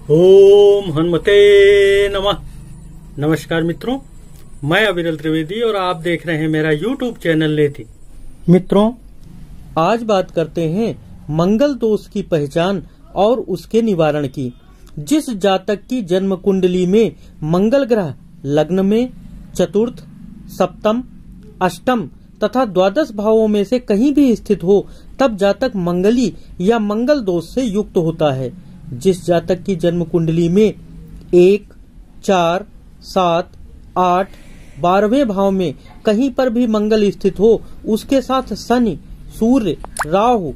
ओम हनुमते नमः। नमस्कार मित्रों, मैं अविरल त्रिवेदी और आप देख रहे हैं मेरा YouTube चैनल नेति। मित्रों, आज बात करते हैं मंगल दोष की पहचान और उसके निवारण की। जिस जातक की जन्म कुंडली में मंगल ग्रह लग्न में चतुर्थ, सप्तम, अष्टम तथा द्वादश भावों में से कहीं भी स्थित हो, तब जातक मंगली या मंगल दोष से युक्त होता है। जिस जातक की जन्म कुंडली में 1, 4, 7, 8, 12वें भाव में कहीं पर भी मंगल स्थित हो, उसके साथ शनि, सूर्य, राहु,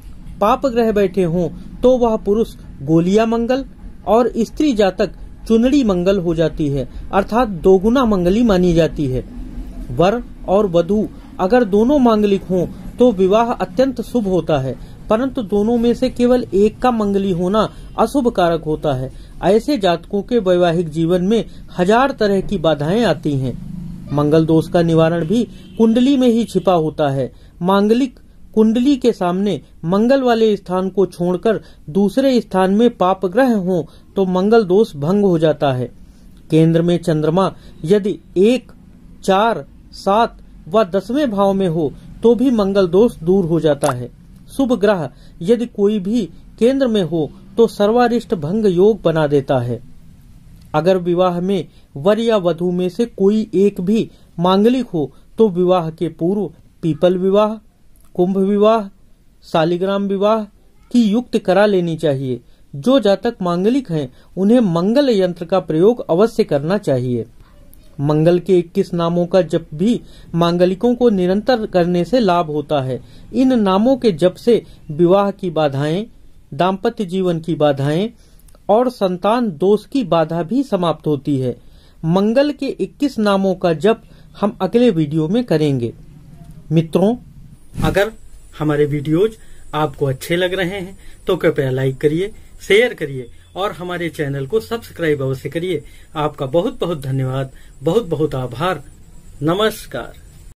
पाप ग्रह बैठे हों, तो वह पुरुष गोलिया मंगल और स्त्री जातक चुनड़ी मंगल हो जाती है, अर्थात दोगुना मंगली मानी जाती है। वर और वधू अगर दोनों मांगलिक हों तो विवाह अत्यंत शुभ होता है, परंतु दोनों में से केवल एक का मंगली होना अशुभ कारक होता है। ऐसे जातकों के वैवाहिक जीवन में 1000 तरह की बाधाएं आती हैं। मंगल दोष का निवारण भी कुंडली में ही छिपा होता है। मांगलिक कुंडली के सामने मंगल वाले स्थान को छोड़कर दूसरे स्थान में पाप ग्रह हों तो मंगल दोष भंग हो जाता है। केंद्र में चंद्रमा यदि 1, 4, 7 व 10वें भाव में हो तो भी मंगल दोष दूर हो जाता है। शुभ ग्रह यदि कोई भी केंद्र में हो तो सर्वारिष्ट भंग योग बना देता है। अगर विवाह में वर या वधू में से कोई एक भी मांगलिक हो तो विवाह के पूर्व पीपल विवाह, कुंभ विवाह, शालिग्राम विवाह की युक्त करा लेनी चाहिए। जो जातक मांगलिक हैं उन्हें मंगल यंत्र का प्रयोग अवश्य करना चाहिए। मंगल के 21 नामों का जप भी मांगलिकों को निरंतर करने से लाभ होता है। इन नामों के जप से विवाह की बाधाएं, दाम्पत्य जीवन की बाधाएं और संतान दोष की बाधा भी समाप्त होती है। मंगल के 21 नामों का जप हम अगले वीडियो में करेंगे। मित्रों, अगर हमारे वीडियोज आपको अच्छे लग रहे हैं तो कृपया लाइक करिए, शेयर करिए और हमारे चैनल को सब्सक्राइब अवश्य करिए। आपका बहुत बहुत धन्यवाद, बहुत बहुत आभार। नमस्कार।